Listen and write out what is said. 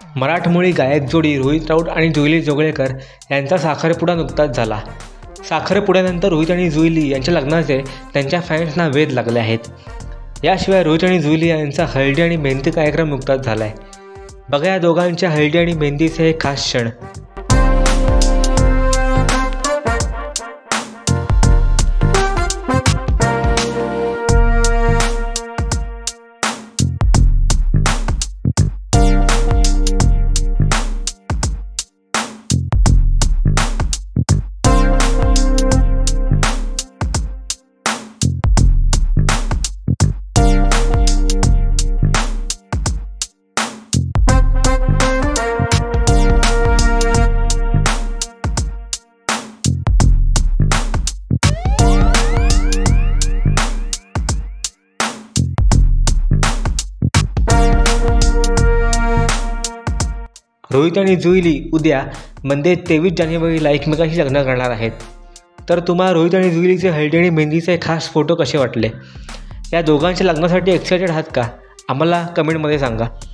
मराठमोळी गायक जोडी रोहित राऊत आणि जुईली जोगळेकर यांचा साखरपुडा नुकताच झाला। साखरपुड्यानंतर रोहित आणि जुईली यांच्या लग्नाचे त्यांच्या फॅन्सना वेध लागले आहेत। याशिवाय रोहित आणि जुईली यांचा हळदी आणि मेहंदी कार्यक्रम नुकताच झाला आहे। बघा या दोघांच्या हळदी आणि मेहंदीचे हे खास क्षण। रोहित आणि जुईली उद्या म्हणजे 23 जानेवारीला एकमेकांशी लग्न करणार आहेत। तर तुम्हाला रोहित आणि जुईलीचे हळदी आणि मेहंदीचे खास फोटो कसे वाटले? या दोघांच्या लग्नासाठी एक्सायटेड आहात का? आम्हाला कमेंटमध्ये सांगा।